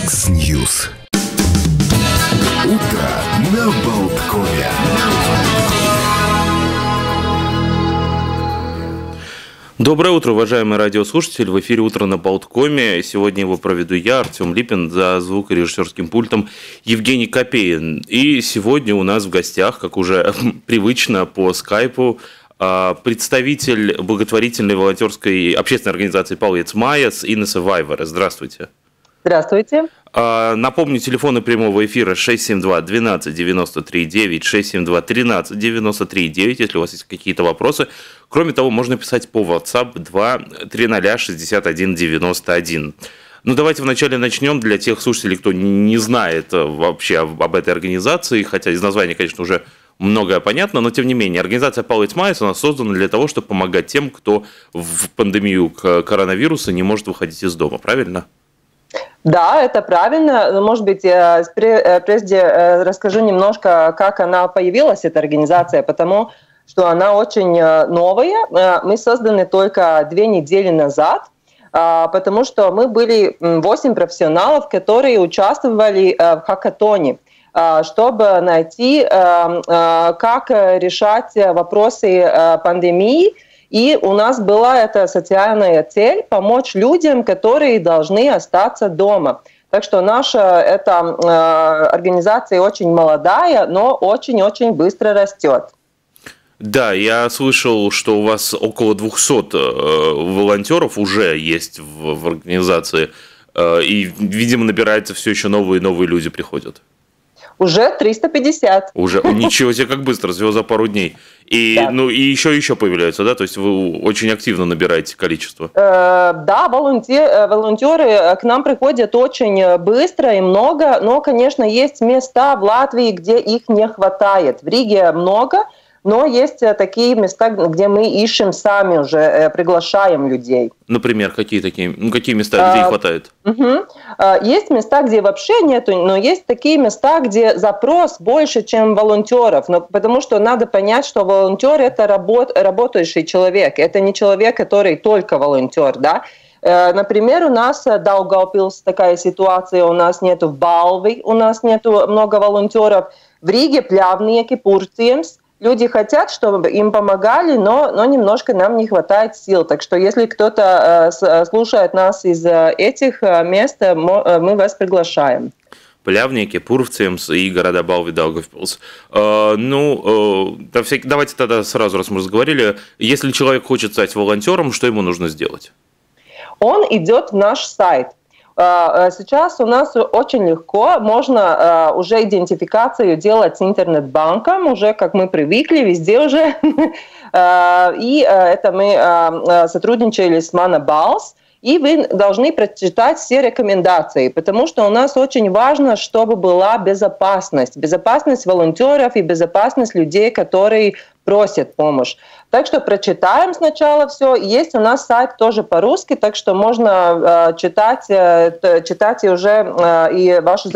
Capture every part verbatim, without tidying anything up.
Яндекс.Ньюс. Утро на Болткове. Доброе утро, уважаемые радиослушатели. В эфире «Утро на Болткоме». Сегодня его проведу я, Артем Липин, за звукорежиссерским пультом Евгений Копеин. И сегодня у нас в гостях, как уже привычно по скайпу, представитель благотворительной волонтерской общественной организации «Палец Майас» Инна Вайвара. Здравствуйте. Здравствуйте. Напомню, телефоны прямого эфира шесть семь два двенадцать девяносто три девять, шесть семь два тринадцать девяносто три девять, если у вас есть какие-то вопросы. Кроме того, можно писать по WhatsApp два триста шестьдесят один девяносто один. Ну, давайте вначале начнем для тех слушателей, кто не знает вообще об этой организации, хотя из названия, конечно, уже многое понятно, но тем не менее, организация Палец Майас, она создана для того, чтобы помогать тем, кто в пандемию коронавируса не может выходить из дома, правильно? Да, это правильно. Может быть, прежде расскажу немножко, как она появилась, эта организация, потому что она очень новая. Мы созданы только две недели назад, потому что мы были восемь профессионалов, которые участвовали в хакатоне, чтобы найти, как решать вопросы пандемии. И у нас была эта социальная цель – помочь людям, которые должны остаться дома. Так что наша эта э, организация очень молодая, но очень-очень быстро растет. Да, я слышал, что у вас около двухсот э, волонтеров уже есть в, в организации, э, и, видимо, набирается все еще новые и новые люди приходят. Уже триста пятьдесят. Уже, ничего себе, как быстро, всего за пару дней. И, да. Ну, и еще еще появляются, да? То есть вы очень активно набираете количество. Э, да, волонтер, волонтеры к нам приходят очень быстро и много, но, конечно, есть места в Латвии, где их не хватает. В Риге много, но есть такие места, где мы ищем сами уже, приглашаем людей. Например, какие такие, ну, какие места, где а, их хватает? Угу. Есть места, где вообще нету, но есть такие места, где запрос больше, чем волонтеров. Но, потому что надо понять, что волонтер – это работ, работающий человек. Это не человек, который только волонтер, да? Например, у нас в Даугавпилсе такая ситуация, у нас нету в Балви, у нас нету много волонтеров. В Риге Пļavnieki, Purciems. Люди хотят, чтобы им помогали, но, но немножко нам не хватает сил. Так что если кто-то э, слушает нас из э, этих мест, э, мы вас приглашаем. Пļavnieki, Purciems и города Балви, Даугавпилс. Э, ну, э, давайте тогда сразу, раз мы разговаривали, если человек хочет стать волонтером, что ему нужно сделать? Он идет в наш сайт. Сейчас у нас очень легко, можно уже идентификацию делать с интернет-банком, уже как мы привыкли, везде уже. И это мы сотрудничали с Манабалс. И вы должны прочитать все рекомендации, потому что у нас очень важно, чтобы была безопасность. Безопасность волонтеров и безопасность людей, которые просят помощь. Так что прочитаем сначала все. Есть у нас сайт тоже по-русски, так что можно э, читать, э, читать и уже э, и вашу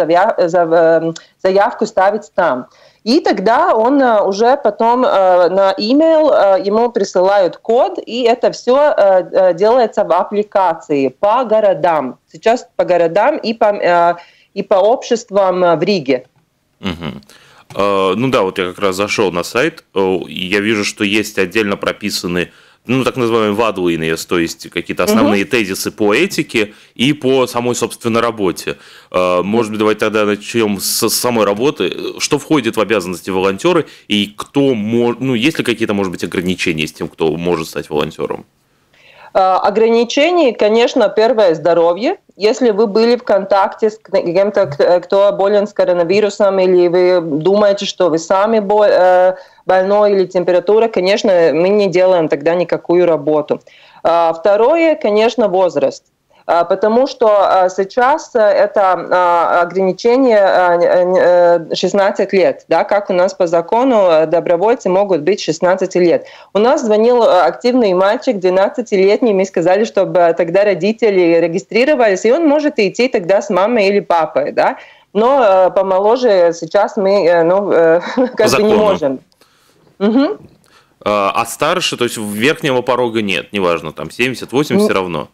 заявку ставить там. И тогда он уже потом э, на e-mail э, ему присылают код, и это все э, делается в аппликации по городам. Сейчас по городам и по, э, и по обществам в Риге. Угу. Uh, ну да, вот я как раз зашел на сайт, uh, и я вижу, что есть отдельно прописаны, ну, так называемые vadlīnijas, то есть какие-то основные uh-huh. тезисы по этике и по самой, собственно, работе. Uh, может быть, давайте тогда начнем с самой работы. Что входит в обязанности волонтера и кто может, ну, есть ли какие-то, может быть, ограничения с тем, кто может стать волонтером? Ограничений, конечно, первое – здоровье. Если вы были в контакте с кем-то, кто болен с коронавирусом, или вы думаете, что вы сами больной или температура, конечно, мы не делаем тогда никакую работу. Второе, конечно, возраст. Потому что сейчас это ограничение шестнадцать лет, да, как у нас по закону добровольцы могут быть шестнадцать лет. У нас звонил активный мальчик, двенадцатилетний, мы сказали, чтобы тогда родители регистрировались, и он может идти тогда с мамой или папой, да. Но помоложе сейчас мы, ну, как бы не можем. Угу. А старше, то есть верхнего порога нет, неважно, там семьдесят восемьдесят все равно.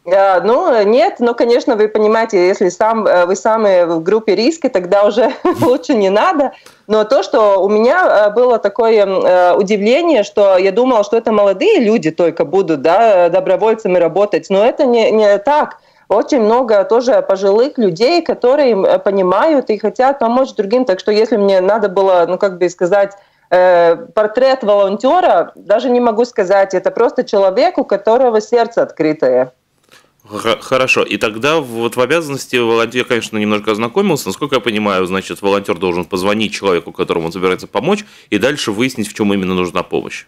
Ну, нет, но, конечно, вы понимаете, если сам, вы сами в группе риска, тогда уже лучше не надо. Но то, что у меня было такое удивление, что я думала, что это молодые люди только будут, да, добровольцами работать, но это не, не так. Очень много тоже пожилых людей, которые понимают и хотят помочь другим. Так что если мне надо было, ну, как бы сказать, портрет волонтера, даже не могу сказать, это просто человек, у которого сердце открытое. Хорошо. И тогда вот в обязанности волонтер, конечно, немножко ознакомился. Насколько я понимаю, значит, волонтер должен позвонить человеку, которому он собирается помочь, и дальше выяснить, в чем именно нужна помощь.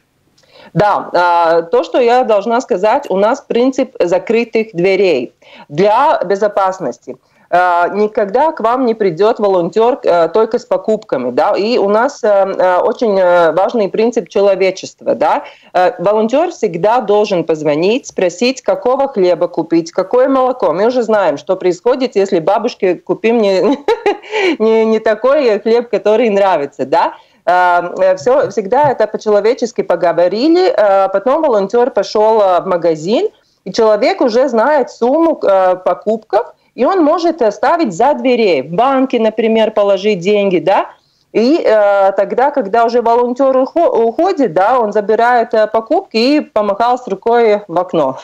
Да, то, что я должна сказать, у нас принцип закрытых дверей для безопасности. Никогда к вам не придет волонтер только с покупками, да, и у нас очень важный принцип человечества, да. Волонтер всегда должен позвонить, спросить, какого хлеба купить, какое молоко. Мы уже знаем, что происходит, если бабушке купим не, не, не такой хлеб, который нравится, да. Все, всегда это по-человечески поговорили, потом волонтер пошел в магазин, и человек уже знает сумму покупок, и он может оставить за дверей, в банке, например, положить деньги, да, и э, тогда, когда уже волонтер уходит, да, он забирает э, покупки и помахал с рукой в окно.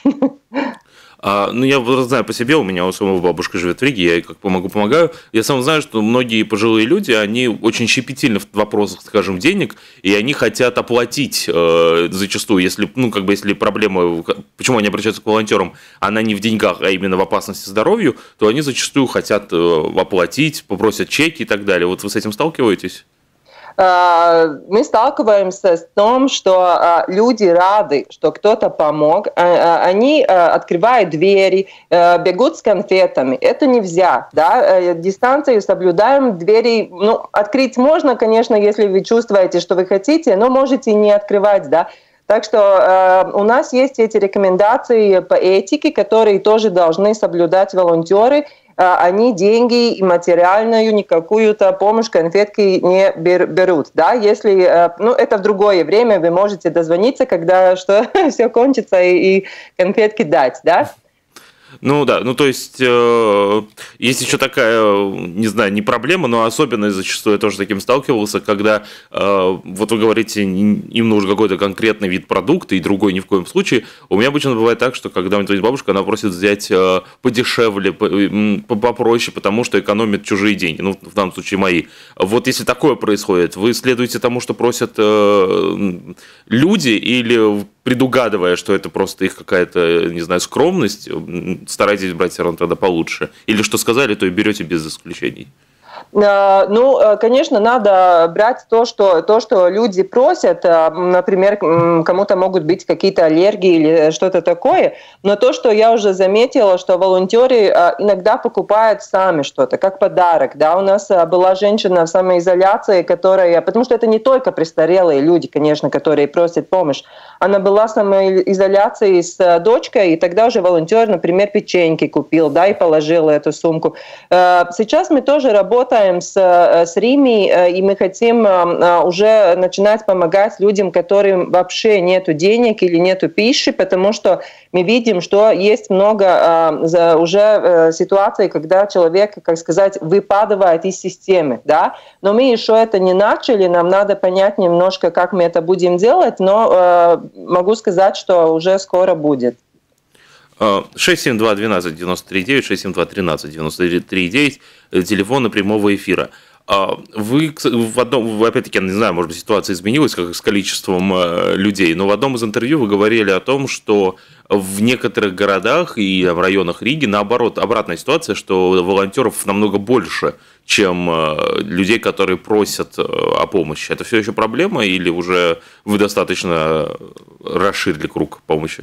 А, ну, я знаю по себе, у меня у самого бабушка живет в Риге, я ей как помогу, помогаю. Я сам знаю, что многие пожилые люди, они очень щепетильны в вопросах, скажем, денег, и они хотят оплатить э, зачастую, если, ну, как бы, если проблема, почему они обращаются к волонтерам, она не в деньгах, а именно в опасности здоровью, то они зачастую хотят э, оплатить, попросят чеки и так далее. Вот вы с этим сталкиваетесь? Мы сталкиваемся с тем, что люди рады, что кто-то помог. Они открывают двери, бегут с конфетами. Это нельзя. Да? Дистанцию соблюдаем. Двери, ну, открыть можно, конечно, если вы чувствуете, что вы хотите, но можете не открывать. Да? Так что э, у нас есть эти рекомендации по этике, которые тоже должны соблюдать волонтеры. Э, они деньги и материальную, ни какую-то помощь, конфетки не бер, берут. Да? Если, э, ну, это в другое время, вы можете дозвониться, когда что, все кончится, и, и конфетки дать. Да? Ну да, ну то есть э, есть еще такая, не знаю, не проблема, но особенность зачастую я тоже с таким сталкивался, когда э, вот вы говорите, им нужен какой-то конкретный вид продукта и другой ни в коем случае. У меня обычно бывает так, что когда у меня бабушка, она просит взять э, подешевле, попроще, потому что экономит чужие деньги, ну в данном случае мои. Вот если такое происходит, вы следуете тому, что просят э, люди, или предугадывая, что это просто их какая-то, не знаю, скромность, старайтесь брать все равно тогда получше? Или что сказали, то и берете без исключений? Ну, конечно, надо брать то, что, то, что люди просят. Например, кому-то могут быть какие-то аллергии или что-то такое. Но то, что я уже заметила, что волонтеры иногда покупают сами что-то, как подарок. Да? У нас была женщина в самоизоляции, которая... Потому что это не только престарелые люди, конечно, которые просят помощь. Она была в самоизоляции с дочкой, и тогда уже волонтер, например, печеньки купил, да, и положил эту сумку. Сейчас мы тоже работаем с, с Рими, и мы хотим уже начинать помогать людям, которым вообще нету денег или нету пищи, потому что мы видим, что есть много уже ситуаций, когда человек, как сказать, выпадает из системы, да, но мы еще это не начали, нам надо понять немножко, как мы это будем делать, но могу сказать, что уже скоро будет. шесть семь два двенадцать девяносто три девять, шесть семь два тринадцать девяносто три девять, телефоны прямого эфира. Вы, в одном, опять-таки, я не знаю, может быть, ситуация изменилась как с количеством людей, но в одном из интервью вы говорили о том, что в некоторых городах и в районах Риги, наоборот, обратная ситуация, что волонтеров намного больше, чем людей, которые просят о помощи. Это все еще проблема или уже вы достаточно расширили круг помощи?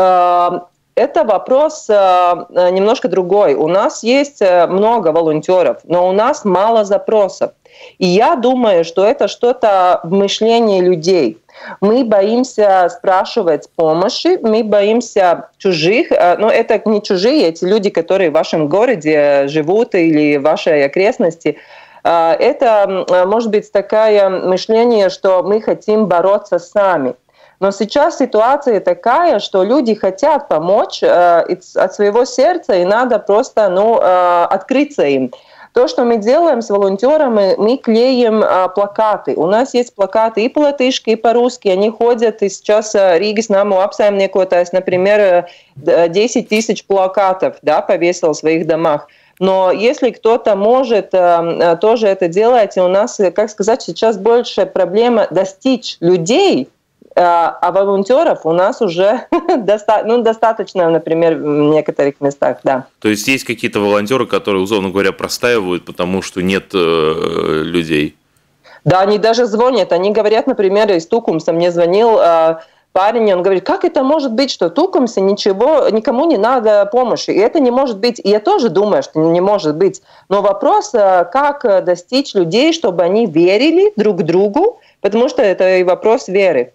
Это вопрос э, немножко другой. У нас есть много волонтеров, но у нас мало запросов. И я думаю, что это что-то в мышлении людей. Мы боимся спрашивать помощи, мы боимся чужих. Но это не чужие, эти люди, которые в вашем городе живут или в вашей окрестности. Это может быть такое мышление, что мы хотим бороться сами. Но сейчас ситуация такая, что люди хотят помочь э, от своего сердца, и надо просто ну, э, открыться им. То, что мы делаем с волонтерами, мы клеим а, плакаты. У нас есть плакаты и по-латышски, и по-русски. Они ходят, и сейчас Рīgas namu apsaimniekotājs, например, десять тысяч плакатов да, повесил в своих домах. Но если кто-то может а, тоже это делать, и у нас, как сказать, сейчас больше проблема достичь людей, а волонтеров у нас уже доста- ну, достаточно, например, в некоторых местах, да. То есть есть какие-то волонтеры, которые, условно говоря, простаивают, потому что нет э, людей? Да, они даже звонят, они говорят, например, из Тукумса мне звонил э, парень, он говорит, как это может быть, что в Тукумсе ничего, никому не надо помощи, и это не может быть, и я тоже думаю, что не может быть, но вопрос, э, как достичь людей, чтобы они верили друг другу, потому что это и вопрос веры.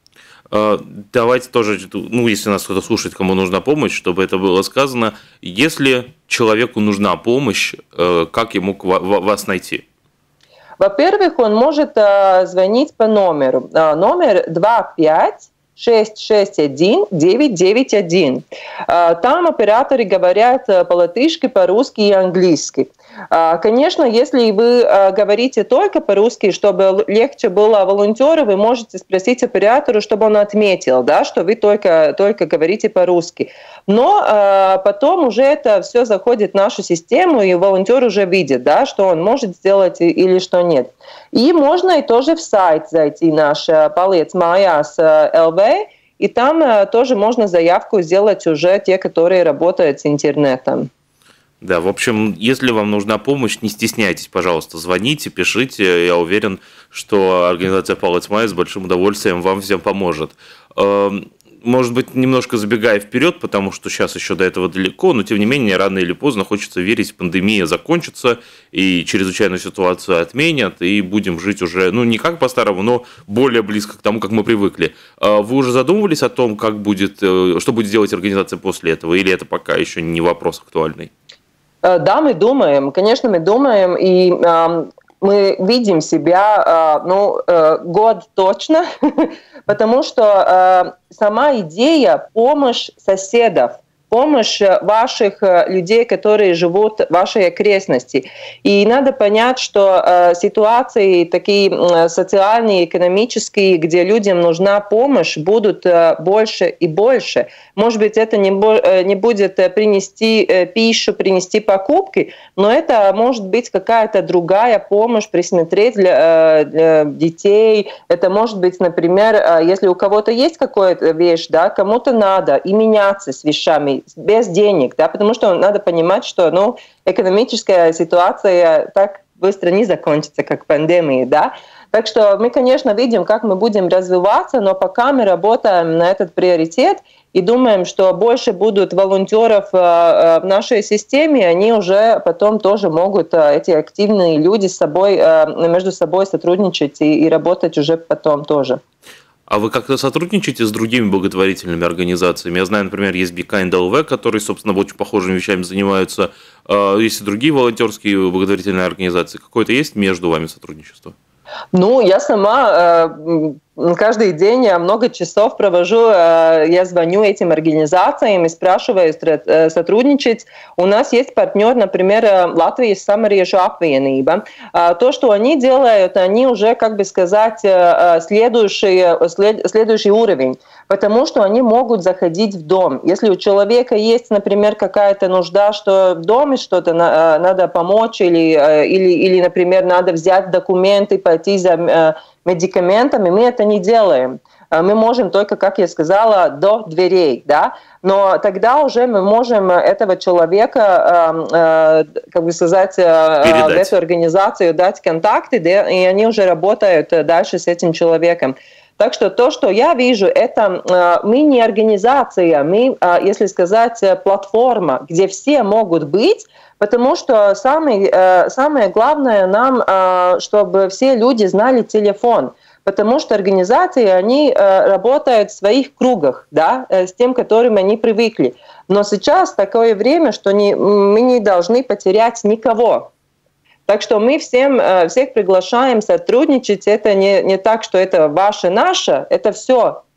Давайте тоже, ну, если нас кто-то слушает, кому нужна помощь, чтобы это было сказано. Если человеку нужна помощь, как ему вас найти? Во-первых, он может звонить по номеру. Номер два пять шесть шесть один девять девять один. Там операторы говорят по-латышски, по-русски и английски. Конечно, если вы говорите только по-русски, чтобы легче было волонтеру, вы можете спросить оператора, чтобы он отметил, да, что вы только, только говорите по-русски. Но потом уже это все заходит в нашу систему, и волонтер уже видит, да, что он может сделать или что нет. И можно и тоже в сайт зайти наш Paliec mājās точка эл ви, и там тоже можно заявку сделать уже те, которые работают с интернетом. Да, в общем, если вам нужна помощь, не стесняйтесь, пожалуйста, звоните, пишите. Я уверен, что организация Paliec mājās с большим удовольствием вам всем поможет. Может быть, немножко забегая вперед, потому что сейчас еще до этого далеко, но тем не менее, рано или поздно хочется верить, пандемия закончится, и чрезвычайную ситуацию отменят, и будем жить уже, ну, не как по-старому, но более близко к тому, как мы привыкли. Вы уже задумывались о том, как будет, что будет делать организация после этого, или это пока еще не вопрос актуальный? Да, мы думаем, конечно, мы думаем, и э, мы видим себя, э, ну, э, год точно, потому что э, сама идея помощь соседов, помощь ваших людей, которые живут в вашей окрестности. И надо понять, что э, ситуации такие э, социальные, экономические, где людям нужна помощь, будут э, больше и больше. Может быть, это не, э, не будет принести э, пищу, принести покупки, но это может быть какая-то другая помощь, присмотреть для, э, для детей. Это может быть, например, э, если у кого-то есть какая-то вещь, да, кому-то надо и меняться с вещами, без денег, да, потому что надо понимать, что ну, экономическая ситуация так быстро не закончится, как пандемия, да. Так что мы, конечно, видим, как мы будем развиваться, но пока мы работаем на этот приоритет и думаем, что больше будут волонтеров в нашей системе, они уже потом тоже могут, эти активные люди, с собой, между собой сотрудничать и, и работать уже потом тоже. А вы как-то сотрудничаете с другими благотворительными организациями? Я знаю, например, есть Be Kind эл ви, которые, собственно, очень похожими вещами занимаются. Есть и другие волонтерские благотворительные организации. Какое-то есть между вами сотрудничество? Ну, я сама э, каждый день я много часов провожу, э, я звоню этим организациям и спрашиваю э, сотрудничать. У нас есть партнер, например, Латвijas Samariešu apvienība. Э, то, что они делают, они уже, как бы сказать, э, следующий, след, следующий уровень, потому что они могут заходить в дом. Если у человека есть, например, какая-то нужда, что в доме что-то на, надо помочь, или, или, или, например, надо взять документы, пойти за медикаментами, мы это не делаем. Мы можем только, как я сказала, до дверей, да, но тогда уже мы можем этого человека, как бы сказать, передать в эту организацию, дать контакты, да, и они уже работают дальше с этим человеком. Так что то, что я вижу, это мы не организация, мы, если сказать, платформа, где все могут быть, потому что самое, самое главное нам, чтобы все люди знали телефон, потому что организации, они работают в своих кругах, да, с тем, к которым они привыкли. Но сейчас такое время, что не, мы не должны потерять никого. Так что мы всем, всех приглашаем сотрудничать. Это не, не так, что это ваше, наше, это все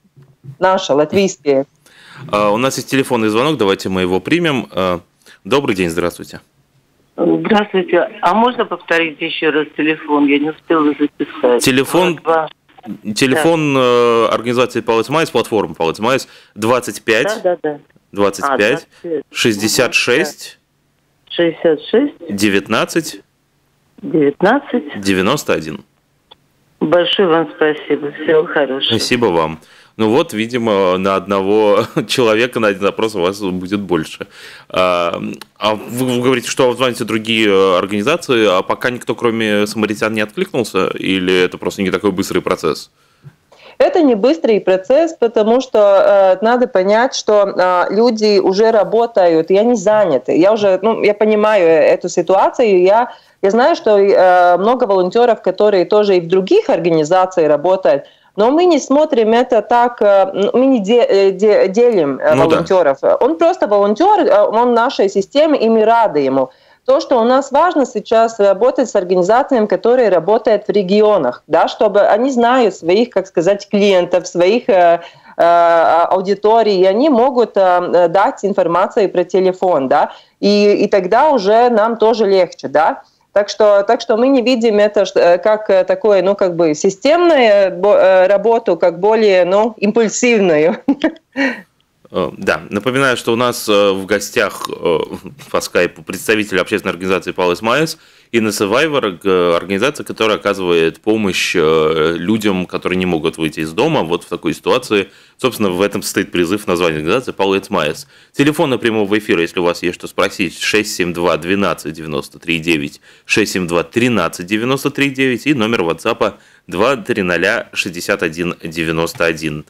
наши, латвийские. У нас есть телефонный звонок, давайте мы его примем. Добрый день, здравствуйте. Здравствуйте. А можно повторить еще раз телефон? Я не успела записать. Телефон, два. телефон да. организации Палец Майс, платформы Палец Майс, двадцать пять, да, да, да. двадцать пять, а, шестьдесят шесть, шестьдесят шесть, девятнадцать, девятнадцать, девяносто один. Большое вам спасибо. Всего хорошего. Спасибо вам. Ну вот, видимо, на одного человека, на один запрос у вас будет больше. А вы говорите, что вы звоните другие организации, а пока никто, кроме самаритян, не откликнулся? Или это просто не такой быстрый процесс? Это не быстрый процесс, потому что э, надо понять, что э, люди уже работают, и они заняты. Я уже, ну, я понимаю эту ситуацию, я, я знаю, что э, много волонтеров, которые тоже и в других организациях работают, но мы не смотрим это так, мы не делим ну волонтеров. Да. Он просто волонтер, он в нашей системе, и мы рады ему. То, что у нас важно сейчас, работать с организациями, которые работают в регионах, да, чтобы они знают своих, как сказать, клиентов, своих э, э, аудиторий, и они могут э, дать информацию про телефон, да, и, и тогда уже нам тоже легче, да. Так что, так что мы не видим это как такое, ну, как бы системную работу, как более, ну, импульсивную. Да, напоминаю, что у нас в гостях по скайпу представитель общественной организации Палец Майс, Инна Севайвер, организация, которая оказывает помощь людям, которые не могут выйти из дома. Вот в такой ситуации, собственно, в этом состоит призыв названия организации Палец Майс. Телефон прямого эфира, если у вас есть что спросить, шесть семь два двенадцать девяносто три девять, шесть семь два тринадцать девяносто три девять и номер WhatsApp два три ноль шестьдесят один девяносто один.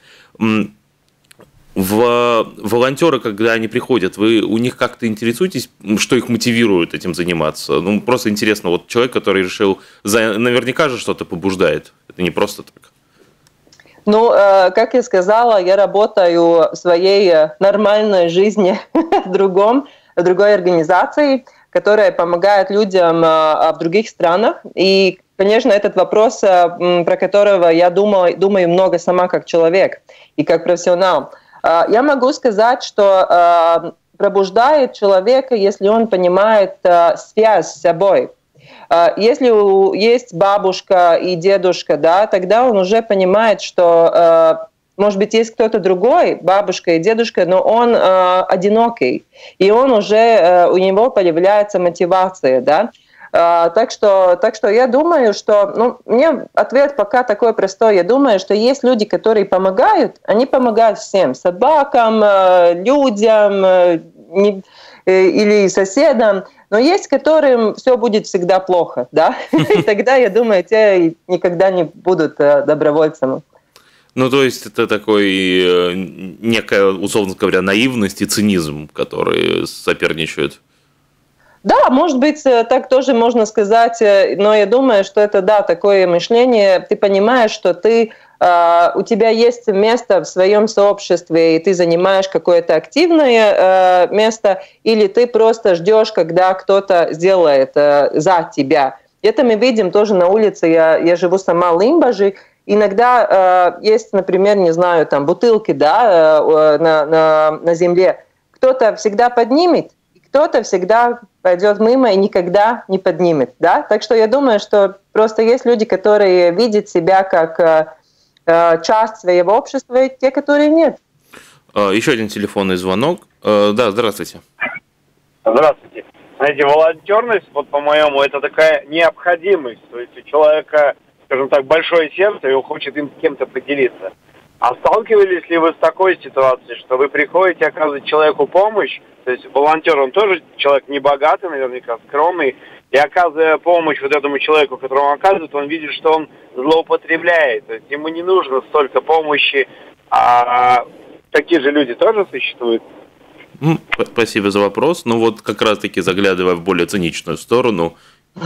В волонтеры, когда они приходят, вы у них как-то интересуетесь, что их мотивирует этим заниматься? Ну, просто интересно, вот человек, который решил, наверняка же что-то побуждает, это не просто так. Ну, как я сказала, я работаю в своей нормальной жизни в другом, в другой организации, которая помогает людям в других странах. И, конечно, этот вопрос, про которого я думаю, думаю много сама как человек и как профессионал. Я могу сказать, что пробуждает человека, если он понимает связь с собой. Если есть бабушка и дедушка, да, тогда он уже понимает, что, может быть, есть кто-то другой, бабушка и дедушка, но он одинокий, и он уже, у него появляется мотивация, да. Так что, так что я думаю, что, ну, мне ответ пока такой простой. Я думаю, что есть люди, которые помогают, они помогают всем, собакам, людям или соседям, но есть, которым все будет всегда плохо, да? И тогда, я думаю, те никогда не будут добровольцами. Ну, то есть это такой некая, условно говоря, наивность и цинизм, которые соперничают. Да, может быть, так тоже можно сказать, но я думаю, что это, да, такое мышление. Ты понимаешь, что ты, э, у тебя есть место в своем сообществе, и ты занимаешь какое-то активное э, место, или ты просто ждешь, когда кто-то сделает э, за тебя. Это мы видим тоже на улице. Я, я живу сама в Лимбаже. Иногда э, есть, например, не знаю, там бутылки, да, э, на, на, на земле. Кто-то всегда поднимет, кто-то всегда пойдет мимо и никогда не поднимет, да. Так что я думаю, что просто есть люди, которые видят себя как э, часть своего общества, и те, которые нет. Еще один телефонный звонок. Да, здравствуйте. Здравствуйте. Знаете, волонтерность, вот по-моему, это такая необходимость. То есть у человека, скажем так, большое сердце, и он хочет им с кем-то поделиться. А сталкивались ли вы с такой ситуацией, что вы приходите оказывать человеку помощь, то есть волонтер, он тоже человек небогатый, наверняка, скромный, и оказывая помощь вот этому человеку, которому он оказывает, он видит, что он злоупотребляет, то есть ему не нужно столько помощи, а такие же люди тоже существуют? Спасибо за вопрос. Ну вот как раз-таки заглядывая в более циничную сторону.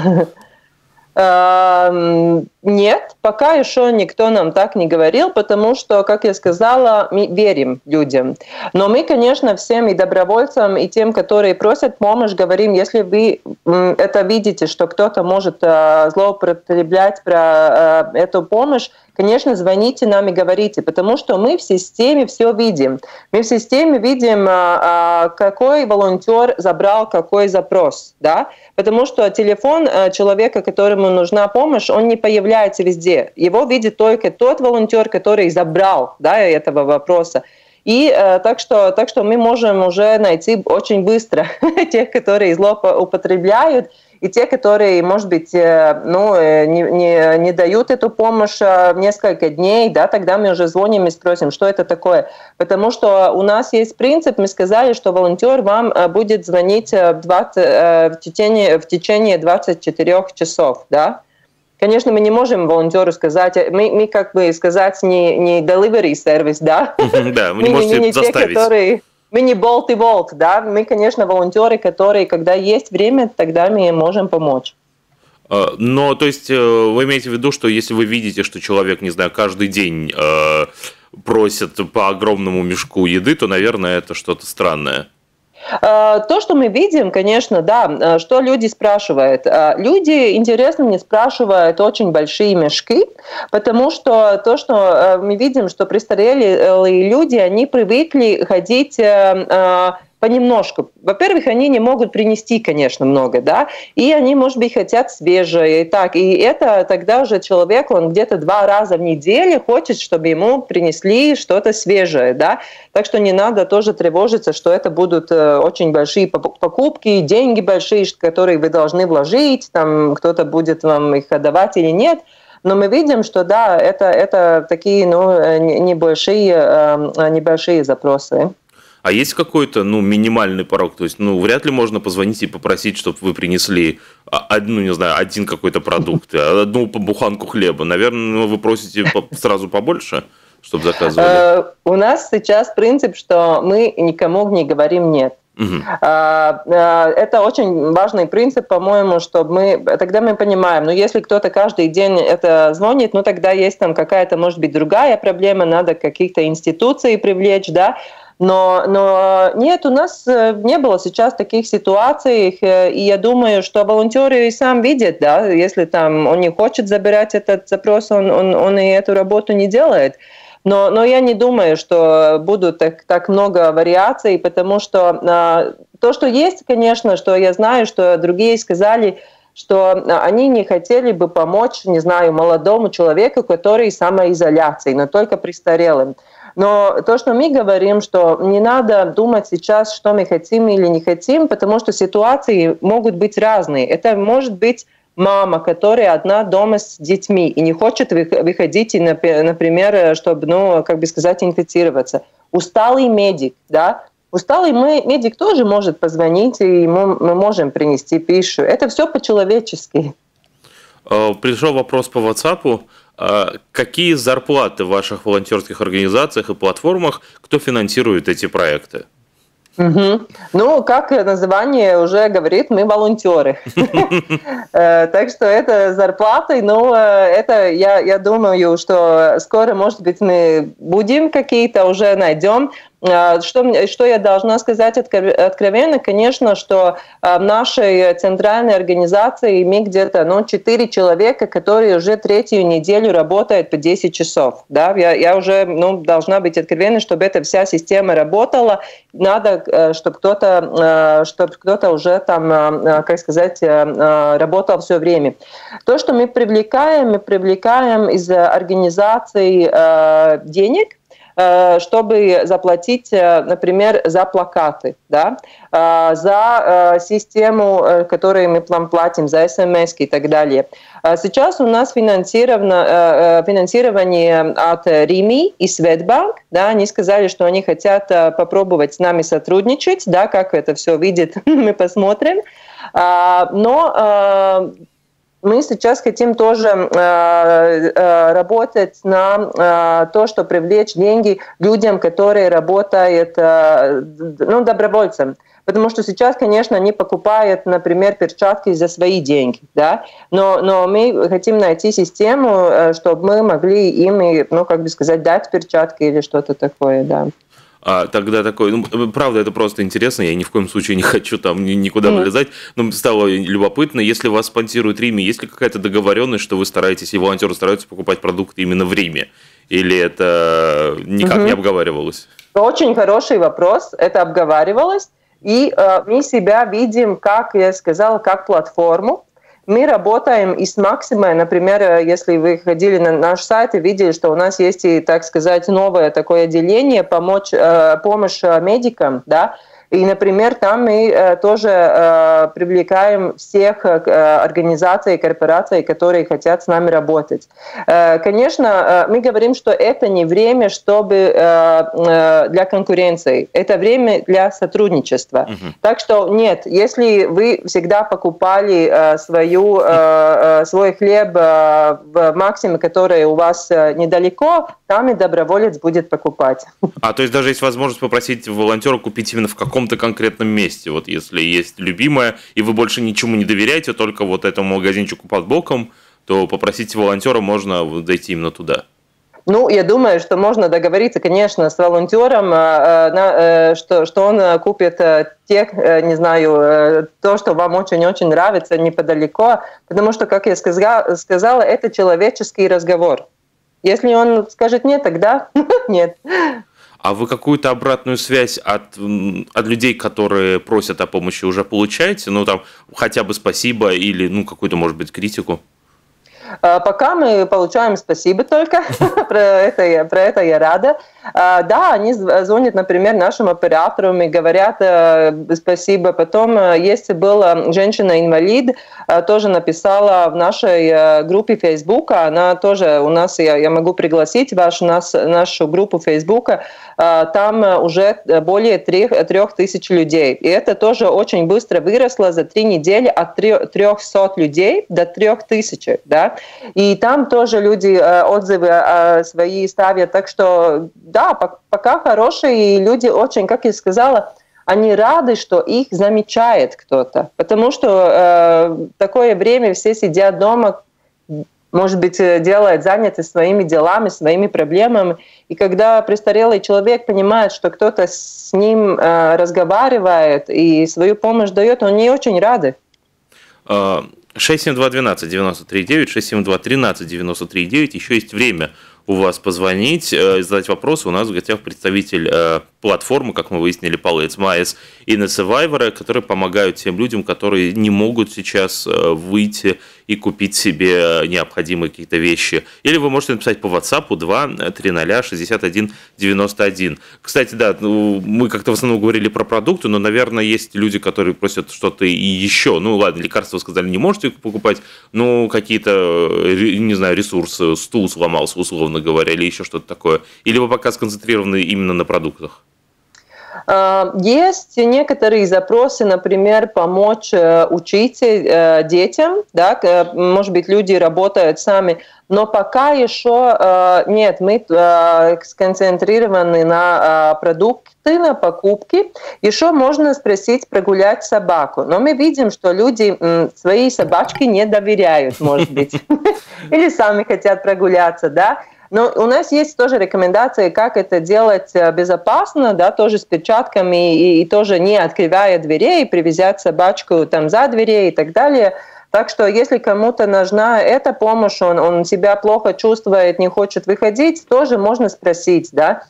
Нет, пока еще никто нам так не говорил, потому что, как я сказала, мы верим людям. Но мы, конечно, всем и добровольцам, и тем, которые просят помощь, говорим, если вы это видите, что кто-то может злоупотреблять про эту помощь, конечно, звоните нам и говорите, потому что мы в системе все видим. Мы в системе видим, какой волонтер забрал какой запрос, да? Потому что телефон человека, которому нужна помощь, он не появляется везде. Его видит только тот волонтер, который забрал, да, этого вопроса. И э, так, что, так что мы можем уже найти очень быстро тех, которые злоупотребляют, и те, которые, может быть, э, ну, не, не, не дают эту помощь э, несколько дней, да, тогда мы уже звоним и спросим, что это такое. Потому что у нас есть принцип, мы сказали, что волонтер вам э, будет звонить двадцать, э, в, течение, в течение двадцати четырёх часов, да. Конечно, мы не можем волонтеру сказать, мы, мы как бы сказать не, не delivery сервис, да? Да, вы не можете заставить. Мы не Bolt и Volt, да? Мы, конечно, волонтеры, которые, когда есть время, тогда мы можем помочь. Но, то есть, вы имеете в виду, что если вы видите, что человек, не знаю, каждый день э, просит по огромному мешку еды, то, наверное, это что-то странное. То, что мы видим, конечно, да, что люди спрашивают. Люди, интересно, не спрашивают очень большие мешки, потому что то, что мы видим, что престарелые люди, они привыкли ходить понемножку. Во-первых, они не могут принести, конечно, много, да, и они, может быть, хотят свежее, и так, и это тогда уже человек, он где-то два раза в неделю хочет, чтобы ему принесли что-то свежее, да, так что не надо тоже тревожиться, что это будут очень большие покупки, деньги большие, которые вы должны вложить, там кто-то будет вам их отдавать или нет. Но мы видим, что да, это, это такие, ну, небольшие, небольшие запросы. А есть какой-то, ну, минимальный порог? То есть, ну, вряд ли можно позвонить и попросить, чтобы вы принесли одну, не знаю, один какой-то продукт, одну буханку хлеба. Наверное, вы просите сразу побольше, чтобы заказывали? У нас сейчас принцип, что мы никому не говорим «нет». Угу. Это очень важный принцип, по-моему, чтобы мы, тогда мы понимаем, ну, если кто-то каждый день это звонит, ну, тогда есть там какая-то, может быть, другая проблема, надо каких-то институций привлечь, да, Но, но нет, у нас не было сейчас таких ситуаций, и я думаю, что волонтеры и сам видят, да, если там он не хочет забирать этот запрос, он, он, он и эту работу не делает. Но, но я не думаю, что будут так, так много вариаций, потому что а, то, что есть, конечно, что я знаю, что другие сказали, что они не хотели бы помочь, не знаю, молодому человеку, который в самоизоляции, но только престарелым. Но то, что мы говорим, что не надо думать сейчас, что мы хотим или не хотим, потому что ситуации могут быть разные. Это может быть мама, которая одна дома с детьми и не хочет выходить, например, чтобы, ну, как бы сказать, инфицироваться. Усталый медик, да, усталый медик тоже может позвонить, и ему мы можем принести пищу. Это все по-человечески. Пришел вопрос по WhatsApp. Какие зарплаты в ваших волонтерских организациях и платформах, кто финансирует эти проекты? Угу. Ну, как название уже говорит, мы волонтеры. Так что это зарплаты, но это, я, я думаю, что скоро, может быть, мы будем какие-то уже найдем. Что, что я должна сказать откровенно, конечно, что в нашей центральной организации мы где-то ну, четыре человека, которые уже третью неделю работают по десять часов. Да? Я, я уже ну, должна быть откровенна, чтобы эта вся система работала. Надо, чтобы кто-то, чтобы кто-то уже там, как сказать, работал все время. То, что мы привлекаем, мы привлекаем из организаций денег, чтобы заплатить, например, за плакаты, да, за систему, которую мы платим, за эс эм эс и так далее. Сейчас у нас финансировано, финансирование от Рими и Светбанк. Да, они сказали, что они хотят попробовать с нами сотрудничать. Да, как это все видит, мы посмотрим. Но мы сейчас хотим тоже э, э, работать на э, то, что привлечь деньги людям, которые работают, э, ну, добровольцам. Потому что сейчас, конечно, они покупают, например, перчатки за свои деньги, да. Но, но мы хотим найти систему, чтобы мы могли им, ну, как бы сказать, дать перчатки или что-то такое, да. А тогда такой, ну, правда, это просто интересно, я ни в коем случае не хочу там никуда mm. вылезать, но стало любопытно, если вас спонсирует Риме, есть ли какая-то договоренность, что вы стараетесь, и волонтеры стараются покупать продукты именно в Риме? Или это никак mm-hmm. не обговаривалось? Очень хороший вопрос, это обговаривалось, и э, мы себя видим, как я сказала, как платформу. Мы работаем и с Максимой, например, если вы ходили на наш сайт и видели, что у нас есть, и, так сказать, новое такое отделение, помочь, э, помощь медикам, да, и, например, там мы э, тоже э, привлекаем всех э, организаций и корпораций, которые хотят с нами работать. Э, конечно, э, мы говорим, что это не время, чтобы э, э, для конкуренции, это время для сотрудничества. Uh-huh. Так что нет, если вы всегда покупали э, свою, э, свой хлеб э, в Максиме, который у вас э, недалеко, там и доброволец будет покупать. А, то есть даже есть возможность попросить волонтера купить именно в каком каком-то конкретном месте, вот если есть любимое, и вы больше ничему не доверяете, только вот этому магазинчику под боком, то попросите волонтера, можно зайти именно туда. Ну, я думаю, что можно договориться, конечно, с волонтером, что, что он купит тех, не знаю, то, что вам очень-очень нравится, неподалеку, потому что, как я сказала, это человеческий разговор. Если он скажет нет, тогда нет. А вы какую-то обратную связь от, от людей, которые просят о помощи, уже получаете? Ну, там, хотя бы спасибо или, ну, какую-то, может быть, критику? Пока мы получаем спасибо только, про, это я, про это я рада. Да, они звонят, например, нашим операторам и говорят спасибо. Потом, если была женщина-инвалид, тоже написала в нашей группе Фейсбука, она тоже у нас, я, я могу пригласить вашу, нас, нашу группу Фейсбука, там уже более трех тысяч людей. И это тоже очень быстро выросло за три недели от трехсот людей до трех тысяч, да. И там тоже люди э, отзывы э, свои ставят. Так что, да, пока хорошие, и люди очень, как я сказала, они рады, что их замечает кто-то. Потому что э, в такое время все сидят дома, может быть, делают, заняты своими делами, своими проблемами. И когда престарелый человек понимает, что кто-то с ним э, разговаривает и свою помощь дает, они очень рады. шесть семь два двенадцать девяносто три девять, шесть семь два тринадцать девяносто три девять. Еще есть время у вас позвонить, задать вопросы. У нас в гостях представитель э, платформы, как мы выяснили, Палец Майес и Survivor, которые помогают тем людям, которые не могут сейчас э, выйти и купить себе необходимые какие-то вещи. Или вы можете написать по WhatsApp два триста шестьдесят один девяносто один. Кстати, да, ну, мы как-то в основном говорили про продукты, но, наверное, есть люди, которые просят что-то и еще. Ну, ладно, лекарства, вы сказали, не можете покупать, но какие-то, не знаю, ресурсы, стул сломался, условно говоря, или еще что-то такое. Или вы пока сконцентрированы именно на продуктах? Есть некоторые запросы, например, помочь учить детям, да, может быть, люди работают сами, но пока еще нет, мы сконцентрированы на продукты, на покупки. Еще можно спросить прогулять собаку, но мы видим, что люди своей собачке не доверяют, может быть, или сами хотят прогуляться, да. Но у нас есть тоже рекомендации, как это делать безопасно, да, тоже с перчатками и, и тоже не открывая дверей, привязать собачку там за дверей и так далее. Так что если кому-то нужна эта помощь, он, он себя плохо чувствует, не хочет выходить, тоже можно спросить, да.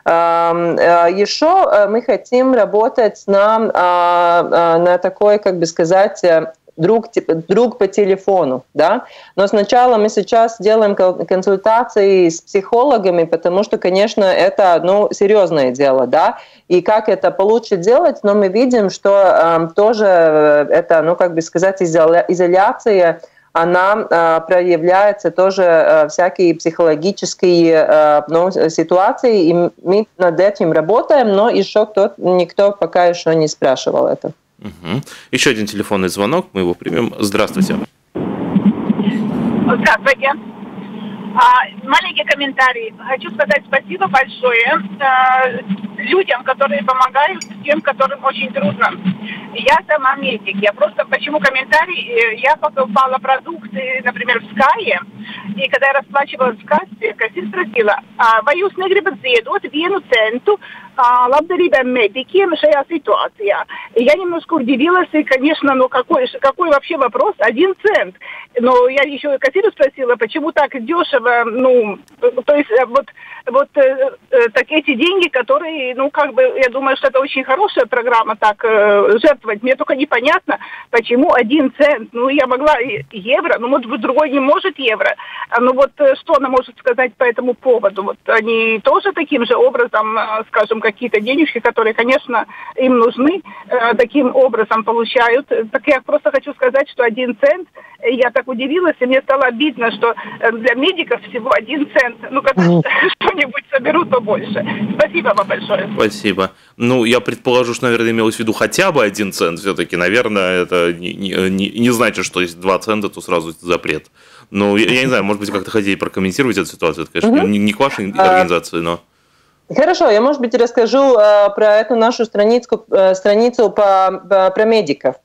Еще мы хотим работать на, на такой, как бы сказать, Друг, друг по телефону, да. Но сначала мы сейчас делаем консультации с психологами, потому что, конечно, это, ну, серьезное дело, да. И как это получше делать, но мы видим, что э, тоже это, ну, как бы сказать, изоля- изоляция, она э, проявляется тоже э, всякие психологические э, ну, ситуации, и мы над этим работаем, но еще кто, никто пока еще не спрашивал это. Угу. Еще один телефонный звонок, мы его примем. Здравствуйте. Здравствуйте. А, маленький комментарий. Хочу сказать спасибо большое э, людям, которые помогают тем, которым очень трудно. Я сама медик. Я просто, почему комментарий? Я покупала продукты, например, в Скае, и когда я расплачивалась в кассе, кассир спросила, а vai jūs negribat ziedot vienu centu labdarībām медикам šajā ситуация? И я немножко удивилась, и, конечно, ну какой, какой вообще вопрос? Один цент. Но я еще кассиру спросила, почему так дешево, ну, то есть вот, вот э, так эти деньги, которые, ну, как бы, я думаю, что это очень хорошая программа, так, э, жертвовать. Мне только непонятно, почему один цент. Ну, я могла евро, ну, может быть, другой не может евро. Ну, вот что она может сказать по этому поводу? Вот они тоже таким же образом, скажем, какие-то денежки, которые, конечно, им нужны, э, таким образом получают. Так я просто хочу сказать, что один цент, я так удивилась, и мне стало обидно, что для медиков всего один цент. Ну, когда что-нибудь соберут побольше. Спасибо вам большое. Спасибо. Ну, я предположу, что, наверное, имелось в виду хотя бы один цент. Все-таки, наверное, это не, не, не значит, что если два цента, то сразу запрет. Ну, я, я не знаю, может быть, как-то хотите прокомментировать эту ситуацию. Это, конечно, угу. не, не к вашей организации, но... Хорошо, я, может быть, расскажу э, про эту нашу страницу, э, страницу по, по, про медиков.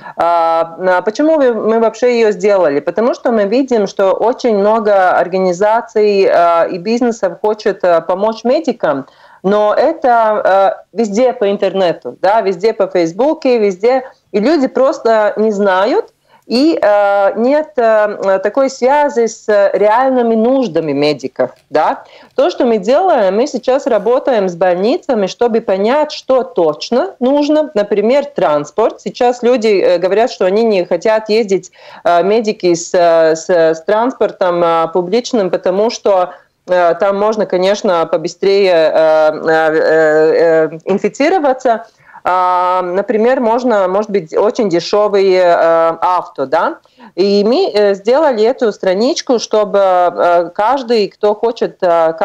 Э, почему мы вообще ее сделали? Потому что мы видим, что очень много организаций э, и бизнесов хочет э, помочь медикам, но это э, везде по интернету, да, везде по Фейсбуке, везде, и люди просто не знают, и э, нет э, такой связи с реальными нуждами медиков. Да? То, что мы делаем, мы сейчас работаем с больницами, чтобы понять, что точно нужно. Например, транспорт. Сейчас люди э, говорят, что они не хотят ездить, э, медики, с, с, с транспортом э, публичным, потому что э, там можно, конечно, побыстрее э, э, э, инфицироваться. Например, можно, может быть, очень дешевые авто, да, и мы сделали эту страничку, чтобы каждый, кто хочет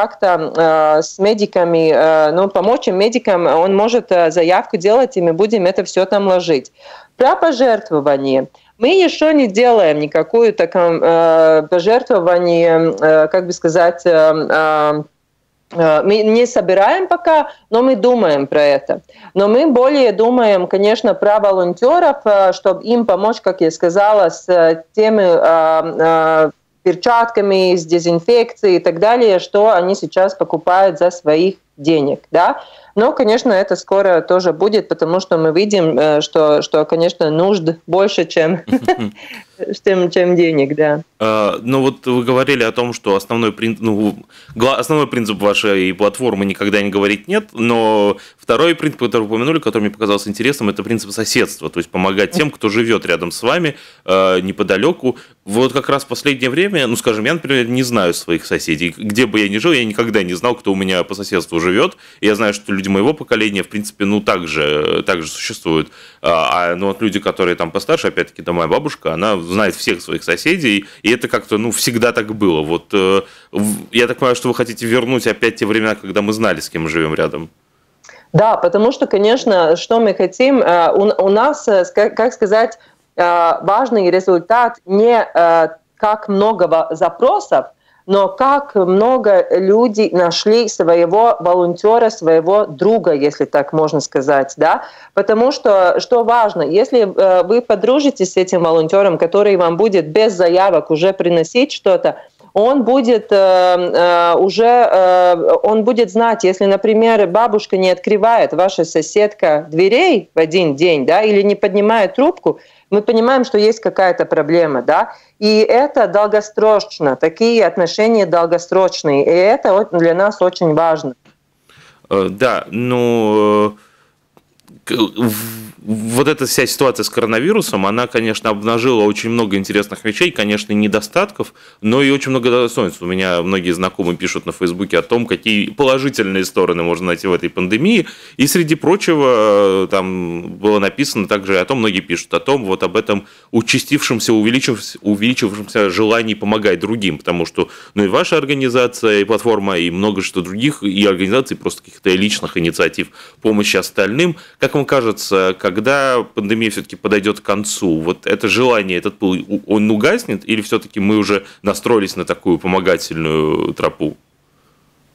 как-то с медиками, ну, помочь медикам, он может заявку делать, и мы будем это все там ложить. Про пожертвование. Мы еще не делаем никакую такое пожертвование, как бы сказать, мы не собираем пока, но мы думаем про это. Но мы более думаем, конечно, про волонтеров, чтобы им помочь, как я сказала, с теми перчатками, с дезинфекцией и так далее, что они сейчас покупают за своих денег. Да? Но, конечно, это скоро тоже будет, потому что мы видим, что, что конечно, нужд больше, чем, чем, чем денег. Да. Ну вот вы говорили о том, что основной принцип, ну, основной принцип вашей платформы никогда не говорить «нет», но второй принцип, который вы упомянули, который мне показался интересным, это принцип соседства, то есть помогать тем, кто живет рядом с вами, неподалеку. Вот как раз в последнее время, ну, скажем, я, например, не знаю своих соседей. Где бы я ни жил, я никогда не знал, кто у меня по соседству живет. Я знаю, что люди моего поколения, в принципе, ну, также, также существуют. А ну, вот люди, которые там постарше, опять-таки, это моя бабушка, она знает всех своих соседей, и это как-то, ну, всегда так было. Вот я так понимаю, что вы хотите вернуть опять те времена, когда мы знали, с кем мы живем рядом. Да, потому что, конечно, что мы хотим, у, у нас, как сказать, важный результат не как много запросов, но как много людей нашли своего волонтера, своего друга, если так можно сказать, да? Потому что, что важно, если вы подружитесь с этим волонтером, который вам будет без заявок уже приносить что-то, он будет э, э, уже, э, он будет знать, если, например, бабушка не открывает, ваша соседка дверей в один день, да, или не поднимает трубку, мы понимаем, что есть какая-то проблема, да, и это долгосрочно, такие отношения долгосрочные, и это для нас очень важно. Да, ну, вот эта вся ситуация с коронавирусом, она, конечно, обнажила очень много интересных вещей, конечно, недостатков, но и очень много достоинств. У меня многие знакомые пишут на Фейсбуке о том, какие положительные стороны можно найти в этой пандемии, и среди прочего там было написано также о том, многие пишут о том, вот об этом участившемся, увеличившемся, увеличившемся желании помогать другим, потому что, ну, и ваша организация, и платформа, и множество других, и организаций, просто каких-то личных инициатив помощи остальным. Как вам кажется, когда пандемия все-таки подойдет к концу, вот это желание, этот пыл, он угаснет, или все-таки мы уже настроились на такую помогательную тропу?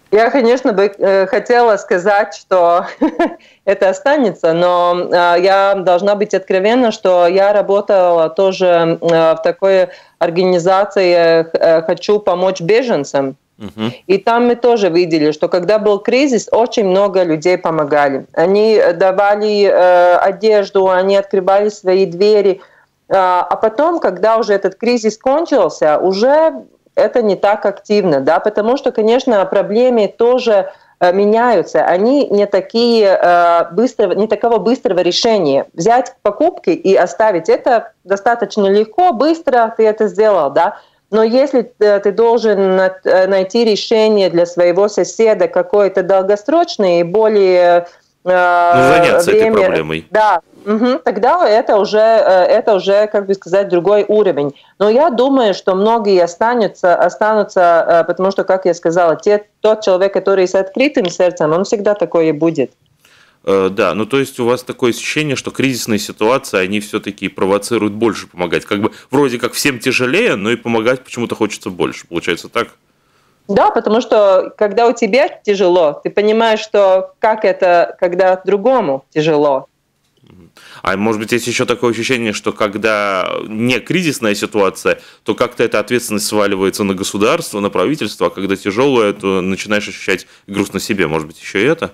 Я, конечно, бы э, хотела сказать, что это останется, но э, я должна быть откровенна, что я работала тоже э, в такой организации э, «Хочу помочь беженцам». Uh-huh. И там мы тоже видели, что когда был кризис, очень много людей помогали. Они давали э, одежду, они открывали свои двери. А, а потом, когда уже этот кризис кончился, уже это не так активно, да, потому что, конечно, проблемы тоже э, меняются. Они не такие э, быстрого, не такого быстрого решения. Взять покупки и оставить это достаточно легко, быстро ты это сделал, да. Но если ты должен найти решение для своего соседа какое-то долгосрочное и более э, ну, заняться время, этой проблемой. Да. Угу, тогда это уже, это уже, как бы сказать, другой уровень. Но я думаю, что многие останутся, останутся, потому что, как я сказала, те, тот человек, который с открытым сердцем, он всегда такой и будет. Да, ну то есть у вас такое ощущение, что кризисные ситуации, они все-таки провоцируют больше помогать. Как бы вроде как всем тяжелее, но и помогать почему-то хочется больше. Получается так? Да, потому что когда у тебя тяжело, ты понимаешь, что как это, когда другому тяжело. А может быть, есть еще такое ощущение, что когда не кризисная ситуация, то как-то эта ответственность сваливается на государство, на правительство, а когда тяжелое, то начинаешь ощущать груз на себе. Может быть, еще и это?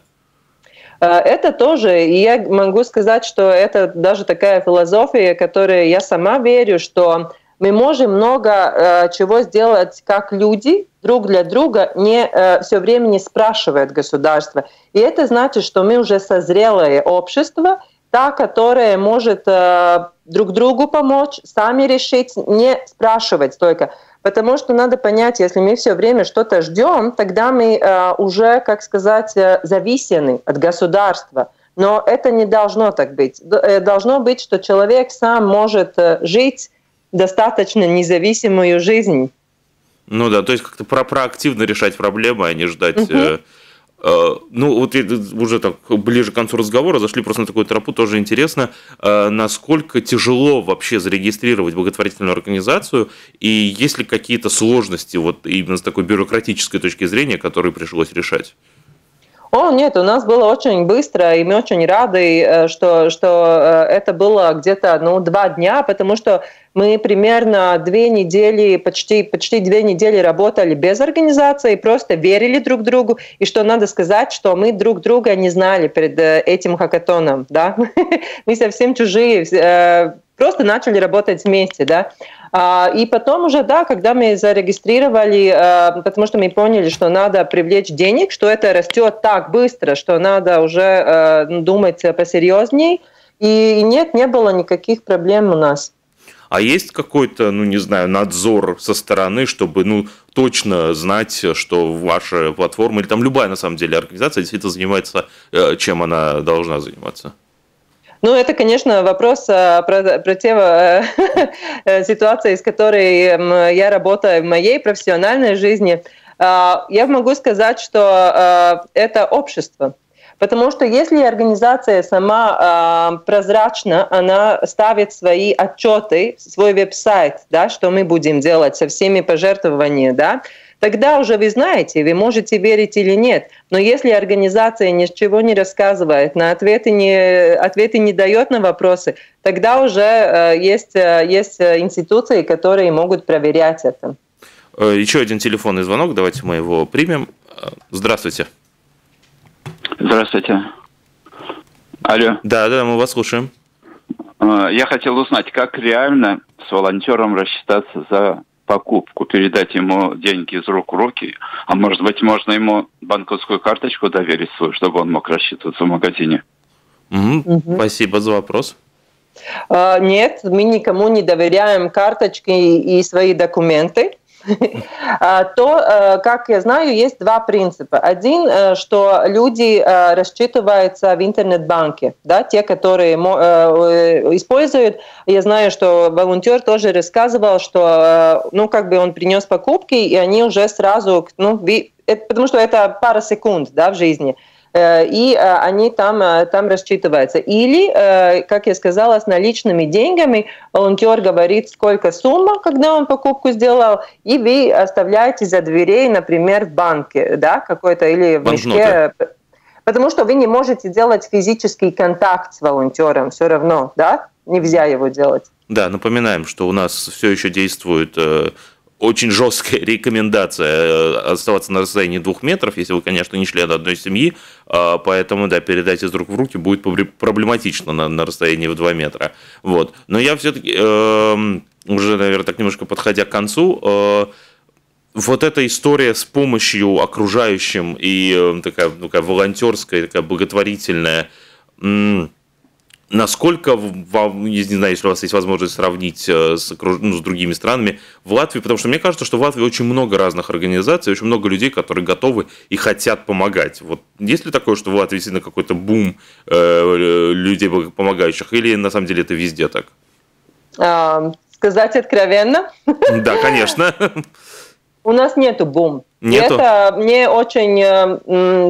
Это тоже, и я могу сказать, что это даже такая философия, которой я сама верю, что мы можем много чего сделать как люди друг для друга, не все время не спрашивая государство. И это значит, что мы уже созрелое общество, та, которая может э, друг другу помочь, сами решить, не спрашивать только. Потому что надо понять, если мы все время что-то ждем, тогда мы э, уже, как сказать, э, зависимы от государства. Но это не должно так быть. Должно быть, что человек сам может э, жить достаточно независимую жизнь. Ну да, то есть как-то про проактивно решать проблемы, а не ждать... Uh-huh. Э, Ну, вот уже так ближе к концу разговора зашли просто на такую тропу, тоже интересно, насколько тяжело вообще зарегистрировать благотворительную организацию, и есть ли какие-то сложности вот именно с такой бюрократической точки зрения, которые пришлось решать? О, нет, у нас было очень быстро, и мы очень рады, что, что это было где-то ну, два дня, потому что мы примерно две недели, почти, почти две недели работали без организации, просто верили друг другу, и что надо сказать, что мы друг друга не знали перед этим хакатоном, да, мы совсем чужие, просто начали работать вместе, да. И потом уже, да, когда мы зарегистрировали, потому что мы поняли, что надо привлечь денег, что это растет так быстро, что надо уже думать посерьезней, и нет, не было никаких проблем у нас. А есть какой-то, ну не знаю, надзор со стороны, чтобы ну точно знать, что ваша платформа или там любая на самом деле организация действительно занимается, чем она должна заниматься? Ну, это, конечно, вопрос про, про те э, ситуации, с которой я работаю в моей профессиональной жизни. Я могу сказать, что это общество. Потому что если организация сама э, прозрачна, она ставит свои отчеты, свой веб-сайт, да, что мы будем делать со всеми пожертвованиями, да, тогда уже вы знаете, вы можете верить или нет. Но если организация ничего не рассказывает, на ответы не, ответы не дает на вопросы, тогда уже э, есть, э, есть институции, которые могут проверять это. Еще один телефонный звонок, давайте мы его примем. Здравствуйте. Здравствуйте. Алло. Да, да, мы вас слушаем. Я хотел узнать, как реально с волонтером рассчитаться за покупку, передать ему деньги из рук в руки, а может быть, можно ему банковскую карточку доверить свою, чтобы он мог рассчитываться в магазине? Угу. Угу. Спасибо за вопрос. Нет, мы никому не доверяем карточки и свои документы. То, как я знаю, есть два принципа. Один, что люди рассчитываются в интернет-банке, да, те, которые используют. Я знаю, что волонтер тоже рассказывал, что ну, как бы он принес покупки, и они уже сразу, ну, потому что это пара секунд, да, в жизни. и они там, там рассчитываются. Или, как я сказала, с наличными деньгами волонтер говорит, сколько сумма, когда он покупку сделал, и вы оставляете за дверей, например, в банке, да, какой-то, или в мешке. Потому что вы не можете делать физический контакт с волонтером все равно, да, нельзя его делать. Да, напоминаем, что у нас все еще действует очень жесткая рекомендация оставаться на расстоянии двух метров, если вы, конечно, не член одной семьи, поэтому, да, передать из рук в руки будет проблематично на, на расстоянии в два метра. Вот. Но я все-таки, э, уже, наверное, так немножко подходя к концу, э, вот эта история с помощью окружающим и э, такая, такая волонтерская, такая благотворительная, э, насколько вам, не знаю, если у вас есть возможность сравнить с, ну, с другими странами, в Латвии, потому что мне кажется, что в Латвии очень много разных организаций, очень много людей, которые готовы и хотят помогать. Вот есть ли такое, что в Латвии действительно какой-то бум э, людей помогающих, или на самом деле это везде так? А, сказать откровенно? Да, конечно. У нас нету бум. Нету? Это мне очень...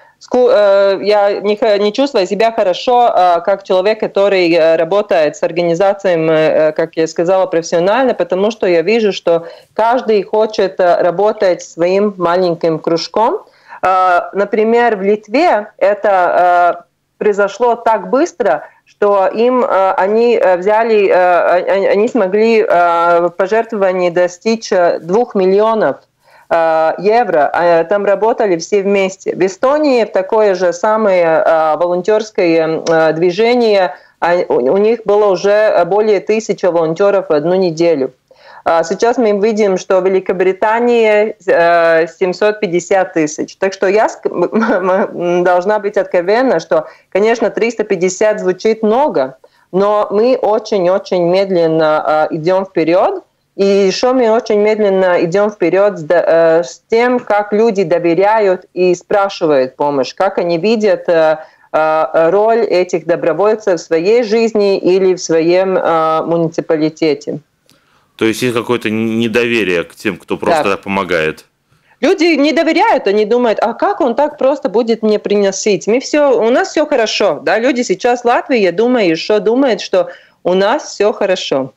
Я не, не чувствую себя хорошо, как человек, который работает с организациями, как я сказала, профессионально, потому что я вижу, что каждый хочет работать своим маленьким кружком. Например, в Литве это произошло так быстро, что им они взяли, они смогли пожертвований достичь двух миллионов евро, там работали все вместе. В Эстонии такое же самое волонтерское движение, у них было уже более тысячи волонтеров в одну неделю. Сейчас мы видим, что в Великобритании семьсот пятьдесят тысяч. Так что я должна быть откровенна, что, конечно, триста пятьдесят звучит много, но мы очень-очень медленно идем вперед. И еще мы очень медленно идем вперед с, э, с тем, как люди доверяют и спрашивают помощь, как они видят э, э, роль этих добровольцев в своей жизни или в своем э, муниципалитете. То есть есть какое-то недоверие к тем, кто просто так помогает? Люди не доверяют, они думают, а как он так просто будет мне приносить? Мы все, у нас все хорошо. Да? Люди сейчас в Латвии, я думаю, еще думают, что у нас все хорошо.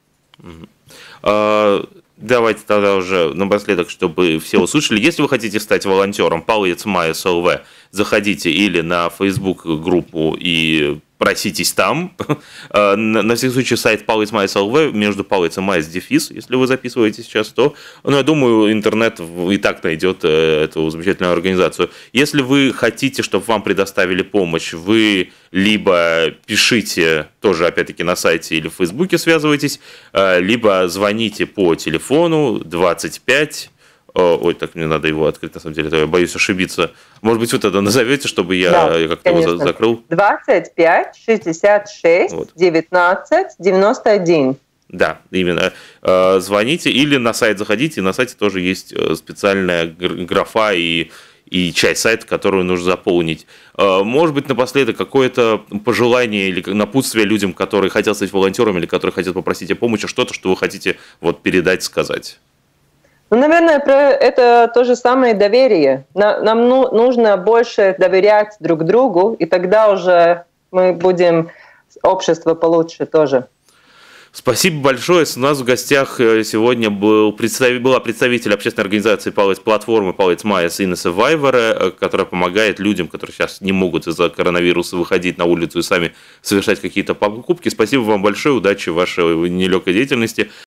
Давайте тогда уже напоследок, чтобы все услышали. Если вы хотите стать волонтером Palīdz Mājas эл ви, заходите или на Facebook группу и проситесь там. На всякий случай сайт Palīdz Mājas эл ви, между Palīdz и Mājas дефис, если вы записываете сейчас, то, ну, я думаю, интернет и так найдет эту замечательную организацию. Если вы хотите, чтобы вам предоставили помощь, вы либо пишите тоже, опять-таки, на сайте или в Фейсбуке связывайтесь, либо звоните по телефону двадцать пять. Ой, так мне надо его открыть, на самом деле, я боюсь ошибиться. Может быть, вы тогда назовете, чтобы я, да, я как-то конечно. его закрыл? двадцать пять шестьдесят шесть вот. девятнадцать девяносто один. Да, именно. Звоните или на сайт заходите, и на сайте тоже есть специальная графа и, и часть сайта, которую нужно заполнить. Может быть, напоследок какое-то пожелание или напутствие людям, которые хотят стать волонтерами или которые хотят попросить о помощи, что-то, что вы хотите вот передать, сказать. Ну, наверное, про это то же самое доверие. Нам нужно больше доверять друг другу, и тогда уже мы будем общество получше тоже. Спасибо большое. У нас в гостях сегодня был представитель, была представитель общественной организации Palīdz платформы Palīdz Mājas Инесса Вайвара, которая помогает людям, которые сейчас не могут из-за коронавируса выходить на улицу и сами совершать какие-то покупки. Спасибо вам большое, удачи в вашей нелегкой деятельности.